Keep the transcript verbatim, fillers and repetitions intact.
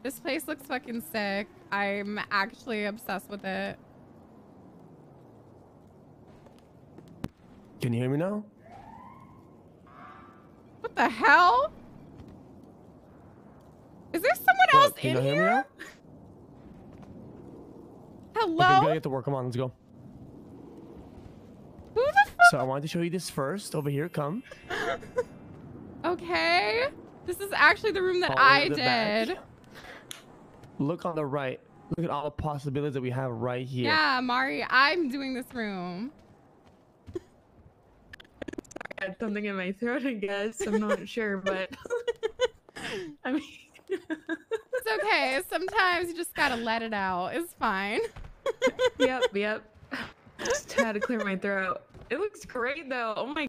This place looks fucking sick. I'm actually obsessed with it. Can you hear me now? What the hell? Is there someone What, else can in you hear me here? now? Hello? Okay, we gotta get to work. Come on, let's go. Who the fuck? So I wanted to show you this first. Over here, come. Okay. This is actually the room that All the way I to the did. back. Look on the right. Look at all the possibilities that we have right here. Yeah, Mari, I'm doing this room. I had something in my throat, I guess. I'm not sure, but I mean, It's okay. Sometimes you just gotta let it out. It's fine. yep, yep. Just had to clear my throat. It looks great though. Oh my